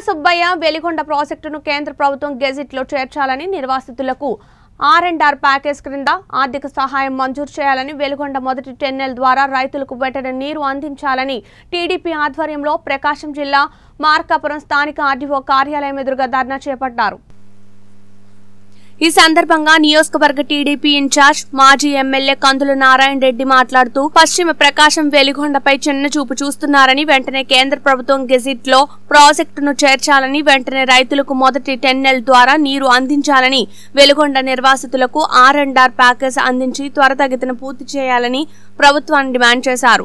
సుబ్బయ్య వెలిగొండ ప్రాజెక్టును కేంద్ర ప్రభుత్వం గెజిట్లో చేర్చాలని నిర్వాసితులకు R&R ప్యాకేజ్ క్రింద ఆర్థిక సహాయం మంజూరు చేయాలని వెలిగొండ మొదటి టెన్నెల్ ద్వారా రైతులకు వెంటనే నీరు అందించాలని టీడీపీ ఆధ్వర్యంలో ప్రకాశం జిల్లా మార్కాపురం స్థానిక ఆర్డీఓ కార్యాలయం ఎదురుగా ధర్నా చేపట్టారు। ఈ సందర్భంగా నియోజకవర్గ టీడీపీ ఇన్ఛార్జ్ మాజీ ఎమ్మెల్యే కందుల నారాయణ రెడ్డి మాట్లాడుతూ పశ్చిమ ప్రకాశం వెలిగొండపై చిన్న చూపు చూస్తున్నారని వెంటనే కేంద్ర ప్రభుత్వం గెజిట్ లో ప్రాజెక్టును చేర్చాలని వెంటనే రైతులకు మొదటి టెన్నెల్ ద్వారా నీరు అందించాలని వెలిగొండ నిర్వాసితులకు R&R ప్యాకేజ్ అందించి త్వరితగతిన పూర్తి చేయాలని ప్రభుత్వాన్ని డిమాండ్ చేశారు।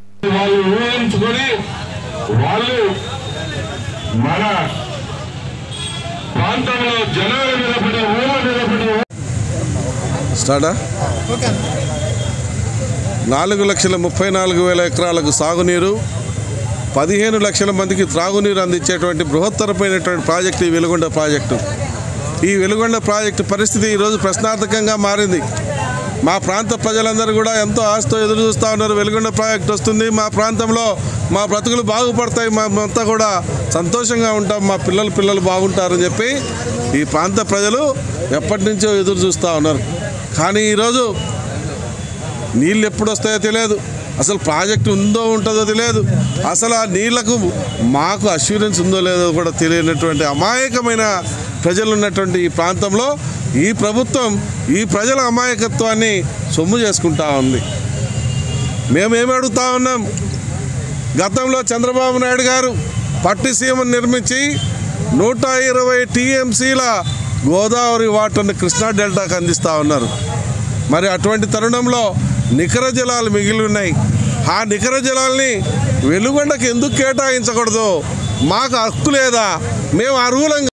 స్టార్టా 4,34,000 ఎకరాలకు సాగునీరు 15 లక్షల మందికి త్రాగునీరు అందించేటువంటి బృహత్తరమైనటువంటి ప్రాజెక్టు ఈ వెలిగొండ ప్రాజెక్టు। ఈ వెలిగొండ ప్రాజెక్టు పరిస్థితి ఈరోజు ప్రశ్నార్థకంగా మారింది। మా ప్రాంత ప్రజలందరూ కూడా ఎంతో ఆశతో ఎదురు చూస్తూ ఉన్నారు। వెలిగొండ ప్రాజెక్టు వస్తుంది, మా ప్రాంతంలో మా బ్రతుకులు బాగుపడతాయి, మేమంతా కూడా సంతోషంగా ఉంటాం, మా పిల్లలు బాగుంటారని చెప్పి ఈ ప్రాంత ప్రజలు ఎప్పటి నుంచో ఎదురు చూస్తూ ఉన్నారు। కానీ ఈరోజు నీళ్ళు ఎప్పుడు వస్తాయో తెలియదు, అసలు ప్రాజెక్టు ఉందో ఉంటుందో తెలియదు, అసలు ఆ నీళ్లకు మాకు అష్యూరెన్స్ ఉందో లేదో కూడా తెలియనటువంటి అమాయకమైన ప్రజలు ఉన్నటువంటి ఈ ప్రాంతంలో ఈ ప్రభుత్వం ఈ ప్రజల అమాయకత్వాన్ని సొమ్ము చేసుకుంటా ఉంది। మేమేమి అడుగుతా ఉన్నాం, గతంలో చంద్రబాబు నాయుడు గారు పట్టిసీమను నిర్మించి 120 TMCల గోదావరి వాటర్ని కృష్ణా డెల్టాకు అందిస్తూ ఉన్నారు। మరి అటువంటి తరుణంలో నికర జలాలు మిగిలి ఉన్నాయి, ఆ నికర జలాల్ని వెలుగొండకు ఎందుకు కేటాయించకూడదు? మాకు హక్కు లేదా? మేము అర్హులం